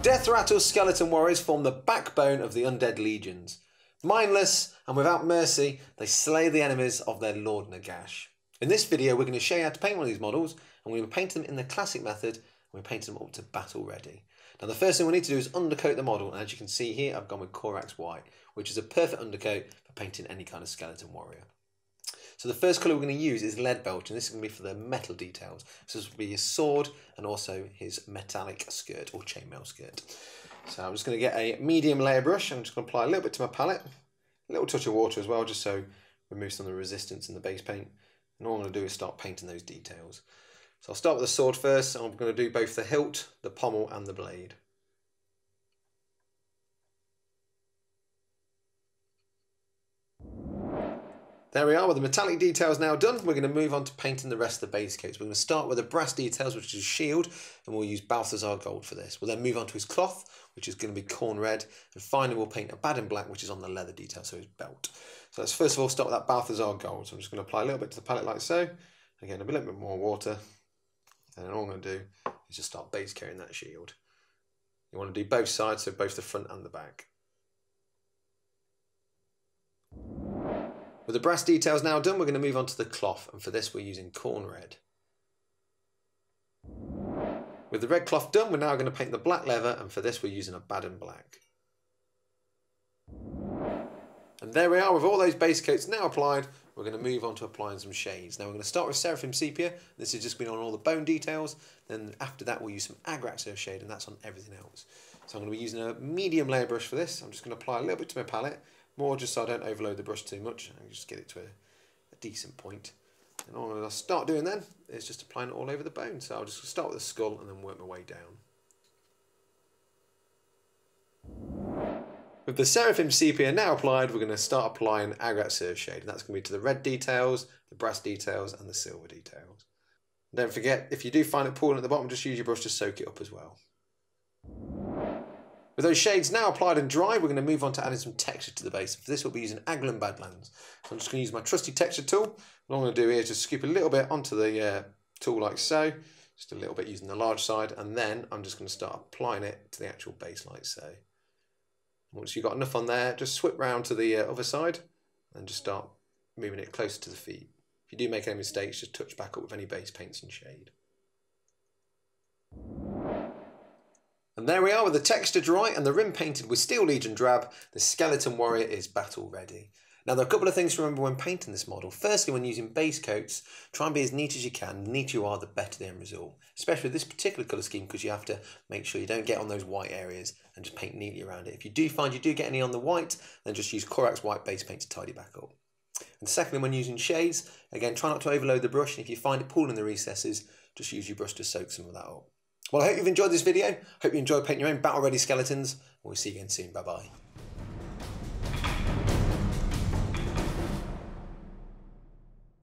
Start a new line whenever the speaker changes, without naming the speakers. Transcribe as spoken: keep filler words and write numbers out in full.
Deathrattle Skeleton Warriors form the backbone of the undead legions. Mindless and without mercy, they slay the enemies of their Lord Nagash. In this video, we're going to show you how to paint one of these models, and we're going to paint them in the classic method, and we're painting them up to battle ready. Now, the first thing we need to do is undercoat the model, and as you can see here, I've gone with Corax White, which is a perfect undercoat for painting any kind of skeleton warrior. So the first colour we're going to use is Lead Belch, and this is going to be for the metal details. So this will be his sword and also his metallic skirt or chainmail skirt. So I'm just going to get a medium layer brush. I'm just going to apply a little bit to my palette, a little touch of water as well, just so remove some of the resistance in the base paint. And all I'm going to do is start painting those details. So I'll start with the sword first, and I'm going to do both the hilt, the pommel and the blade. There we are, with the metallic details now done, we're going to move on to painting the rest of the base coats. We're going to start with the brass details, which is shield, and we'll use Balthazar Gold for this. We'll then move on to his cloth, which is going to be corn red, and finally we'll paint a Baden Black, which is on the leather detail, so his belt. So let's first of all start with that Balthazar Gold. So I'm just going to apply a little bit to the palette like so. Again, a little bit more water, and then all I'm going to do is just start base coating that shield. You want to do both sides, so both the front and the back. With the brass details now done, we're going to move on to the cloth, and for this we're using corn red. With the red cloth done, we're now going to paint the black leather, and for this we're using a Baden Black. And there we are, with all those base coats now applied, we're going to move on to applying some shades. Now we're going to start with Seraphim Sepia. This has just been on all the bone details. Then after that we'll use some Agrax shade, and that's on everything else. So I'm going to be using a medium layer brush for this. I'm just going to apply a little bit to my palette. More just so I don't overload the brush too much, and just get it to a, a decent point. And all I'm going to start doing then is just applying it all over the bone. So I'll just start with the skull and then work my way down. With the Seraphim Sepia now applied, we're going to start applying Agrax shade, and that's going to be to the red details, the brass details and the silver details. And don't forget, if you do find it pooling at the bottom, just use your brush to soak it up as well. With those shades now applied and dry, we're going to move on to adding some texture to the base. For this we'll be using Aglan Badlands. So I'm just going to use my trusty texture tool. What I'm going to do here is just scoop a little bit onto the uh, tool like so. Just a little bit using the large side, and then I'm just going to start applying it to the actual base like so. Once you've got enough on there, just swip round to the uh, other side and just start moving it closer to the feet. If you do make any mistakes, just touch back up with any base paints and shade. And there we are, with the texture dry and the rim painted with Steel Legion Drab, the Skeleton Warrior is battle ready. Now there are a couple of things to remember when painting this model. Firstly, when using base coats, try and be as neat as you can. The neater you are, the better the end result. Especially with this particular colour scheme, because you have to make sure you don't get on those white areas and just paint neatly around it. If you do find you do get any on the white, then just use Corax White base paint to tidy back up. And secondly, when using shades, again, try not to overload the brush, and if you find it pooling in the recesses, just use your brush to soak some of that up. Well, I hope you've enjoyed this video. Hope you enjoyed painting your own battle-ready skeletons. We'll see you again soon. Bye-bye.